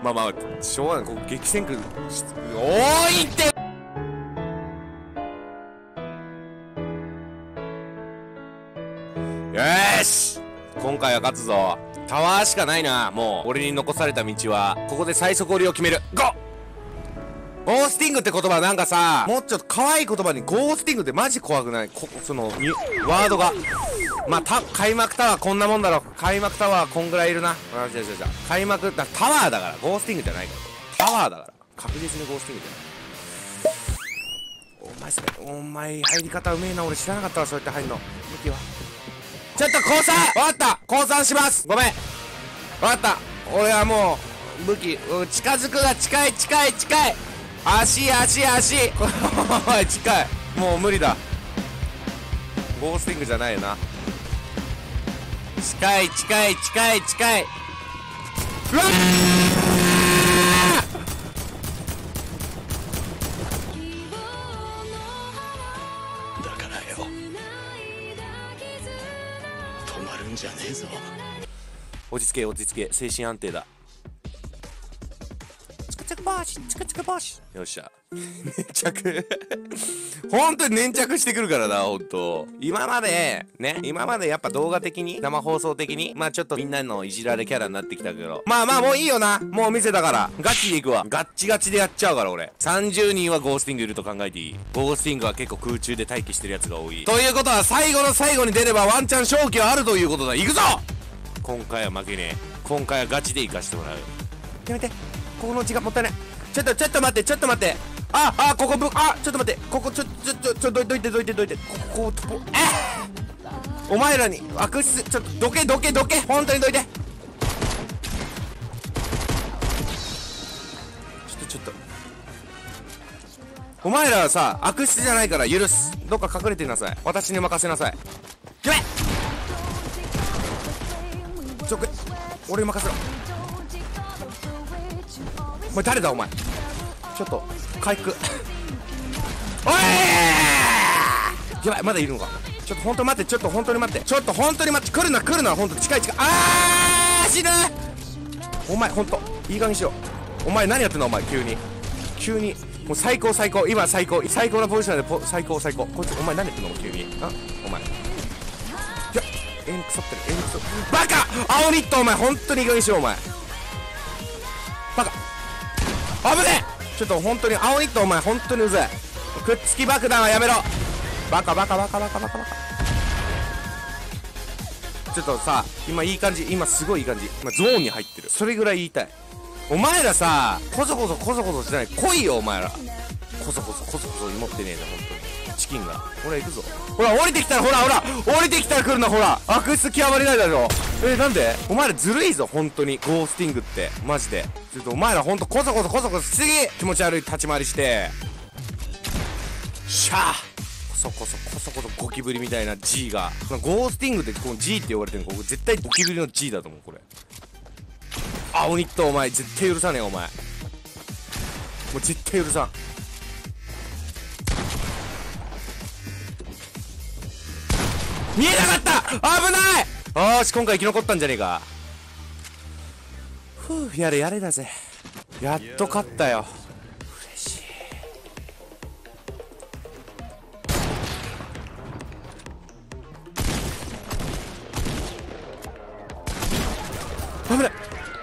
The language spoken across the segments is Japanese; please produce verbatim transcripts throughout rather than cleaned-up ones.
まあまあしょうがない。ここ激戦区多いって。よーし、今回は勝つぞ。タワーしかないな。もう俺に残された道はここで最速降りを決める。ゴー。ゴースティングって言葉なんかさ、もうちょっと可愛い言葉にゴースティングってマジ怖くない？こそのワードが。まあ、た開幕タワーこんなもんだろ。開幕タワーこんぐらいいるな。あ違う違う違う、開幕だタワーだから、ゴースティングじゃないから。タワーだから確実にゴースティングじゃない。お前それお前入り方うめえな。俺知らなかったわ、そうやって入んの。武器はちょっと降参。分かった、降参します。ごめん、分かった。俺はもう武器近づくが近い近い近い。足足足おい近い。もう無理だ。ゴースティングじゃないよな。近い近い近い近い。うわだからよ、止まるんじゃねえぞ。 落ち着け落ち着け、精神安定だ。チクチクボーシチクチクボーシ。よっしゃ粘着本当に粘着してくるからな。本当今までね、今までやっぱ動画的に生放送的にまあちょっとみんなのいじられキャラになってきたけど、まあまあもういいよな。もう見せたからガチでいくわ。ガッチガチでやっちゃうから俺。さんじゅうにんはゴースティングいると考えていい。ゴースティングは結構空中で待機してるやつが多い。ということは最後の最後に出ればワンチャン勝機はあるということだ。いくぞ。今回は負けねえ。今回はガチで行かしてもらう。やめて、ここの時間もったいない。ちょっとちょっと待ってちょっと待って。ああここぶあちょっと待って、ここちょちょちょちょどいてどいてどいて。ここここえお前らに悪質。ちょっとどけどけどけ、本当にどいて。ちょっとちょっとお前らはさ悪質じゃないから許す。どっか隠れてなさい。私に任せなさい。決めちょっ俺に任せろ。お前誰だお前。ちょっと回復おいやばい、まだいるのか。ちょっと本当に待って、ちょっと本当に待って、ちょっと本当に待って、来るな来るな。本当近い近い。あー死ぬ。お前本当いい加減にしろ。お前何やってんのお前。急に急にもう最高最高。今最高最高なポジションでポ最高最高。こいつお前何やってんの急に。あお前いやエイム腐ってるエイム腐ってる。バカ青ニットお前本当にいい加減にしろお前。バカ危ねえ。ちょっと本当に青ニットお前本当にうぜえ。くっつき爆弾はやめろ。バカバカバカバカバカバカ。ちょっとさ今いい感じ、今すごいいい感じ。今ゾーンに入ってる。それぐらい言いたい。お前らさこそこそこそこそしてない。来いよお前ら。こそこそこそこそ持ってねえな本当に。チキンがほら行くぞ。ほら降りてきたらほらほら降りてきたら来るな。ほら悪質極まりないだろ。えなんでお前らずるいぞ本当に。ゴースティングってマジで。ちょっとお前らほんとこそこそこそこそしすぎ。気持ち悪い立ち回りしてシャーこそこそこそこそゴキブリみたいな G が。ゴースティングってこの G って言われてるのここ絶対ゴキブリの G だと思うこれ。青ニットお前絶対許さねえお前。もう絶対許さん。見えなかった。危ない。よし今回生き残ったんじゃねえか。ふうやれやれだぜ。やっと勝ったよ。嬉しい。危ない。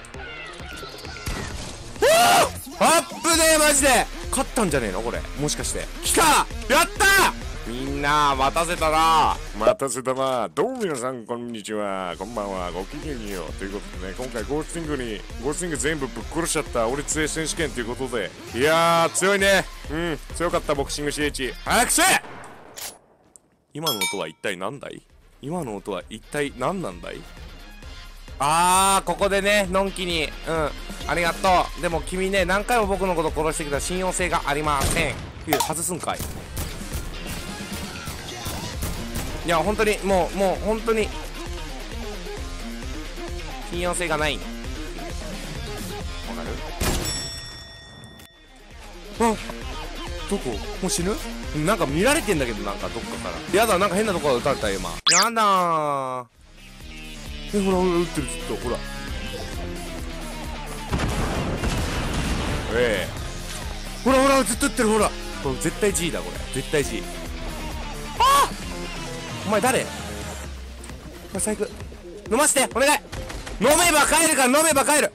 おおアップねマジで。勝ったんじゃねえのこれもしかして。来たやったみんな待たせたな待たせたな。どうも皆さんこんにちはこんばんはごきげんようということでね、今回ゴースティングにゴースティング全部ぶっ殺しちゃった俺強い選手権ということで、いやー強いね。うん強かったボクシング シーエイチ。 早くせ。今の音は一体何だい。今の音は一体何なんだい。あーここでねのんきにうんありがとう。でも君ね何回も僕のこと殺してきた信用性がありません。いや外すんかい。いや本当にもうもう本当に信用性がない。わかる。あどこもう死ぬ。なんか見られてんだけどなんかどっかから。やだなんか変なところ撃たれた今。やだー。えほらほら撃ってるずっとほら。 ええほらほらずっと打ってるほらこれ絶対 G だこれ絶対 G ああお前誰これ最悪飲ませてお願い飲めば帰るから飲めば帰る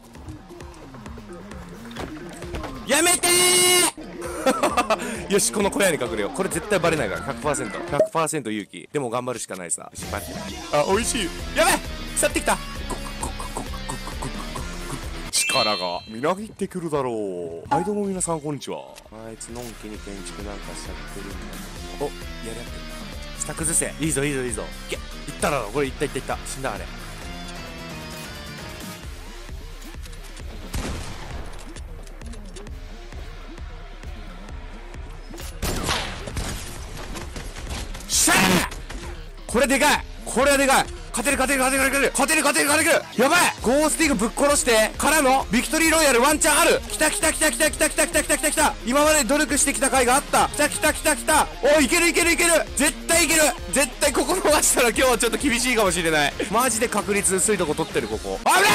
やめてーよしこの小屋に隠れようこれ絶対バレないから ひゃくパーセントひゃくパーセント 勇気でも頑張るしかないさよし待ってあ美味しいやべ腐ってきた力がみなぎってくるだろうはいどうも皆さんこんにちはあいつのんきに建築なんかしちゃってるんだおやり合ってる下崩せいいぞいいぞいいぞいけいったらこれいったいったいった死んだあれしゃーこれでかいこれはでかい勝てる勝てる勝てる勝てる勝てる勝てる勝てるやばいゴースティングぶっ殺してからのビクトリーロイヤルワンチャンあるきたきたきたきたきたきたきたきたきたきた今まで努力してきた甲斐があったきたきたきたきたおいいけるいけるいける絶対いける絶対ここ逃したら今日はちょっと厳しいかもしれないマジで確率薄いとこ取ってるここあれ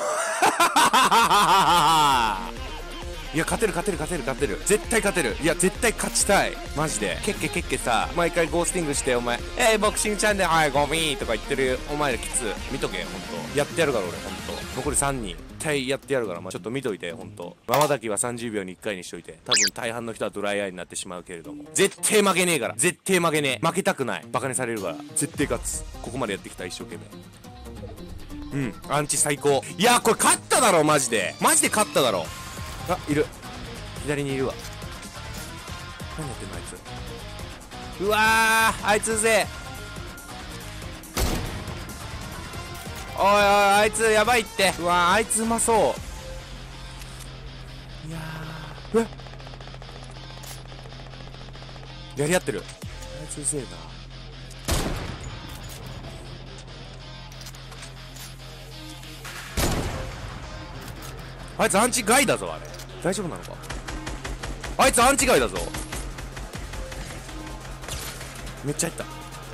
いや勝てる勝てる勝てる勝てる絶対勝てるいや絶対勝ちたいマジでケッケケッケさ毎回ゴースティングしてお前えー、ボクシングチャンネルはいゴミーとか言ってるお前らきつ見とけほんとやってやるから俺ほんと残りさんにん絶対やってやるから、まあ、ちょっと見といてほんとまばたきはさんじゅうびょうにいっかいにしといて多分大半の人はドライアイになってしまうけれども絶対負けねえから絶対負けねえ負けたくないバカにされるから絶対勝つここまでやってきた一生懸命うんアンチ最高いやこれ勝っただろマジでマジで勝っただろあいる左にいるわ何やってんのあいつうわーあいつうぜおいおいあいつやばいってうわーあいつうまそういやーえやり合ってるあいつうぜえなあいつアンチガイだぞあれ大丈夫なのかあいつアンチガイだぞめっちゃ入った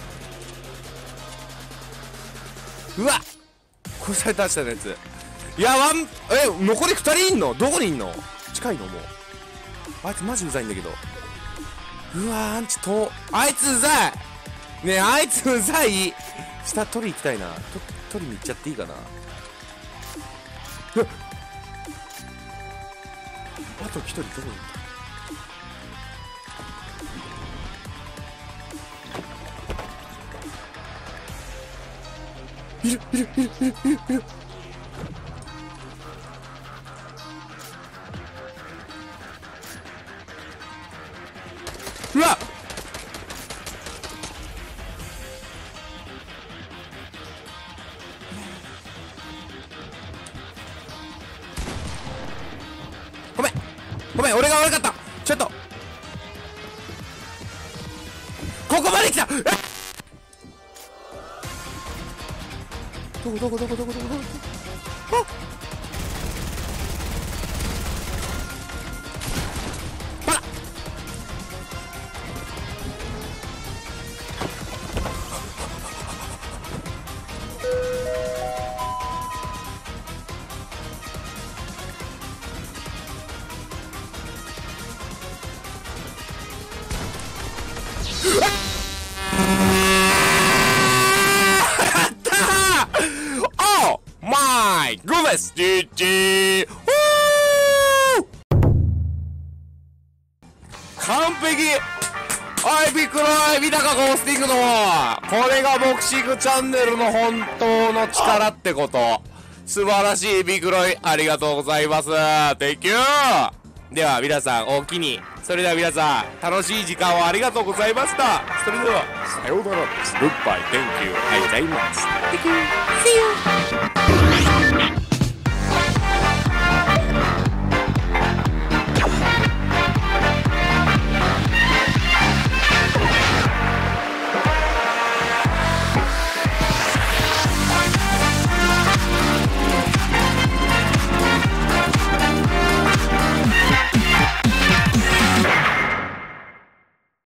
うわっ殺されたしたのやついやワンえ残りふたりいんのどこにいんの近いのもうあいつマジうざいんだけどうわアンチとあいつうざいねえあいつうざい下取り行きたいなと取りに行っちゃっていいかなえっあと一人どこにいったいるいるいるいるいるいるうわっごめんごめん俺が悪かったちょっとここまで来たどこどこどこどこどこどこあバラグース ジージー 完璧おいビクロイ見たかゴースティングのこれがボクシングチャンネルの本当の力ってこと素晴らしいビクロイありがとうございます Thank you では皆さんおおきにそれでは皆さん楽しい時間をありがとうございましたそれではさようならです Goodbye Thank you ありがとうございます Thank you See you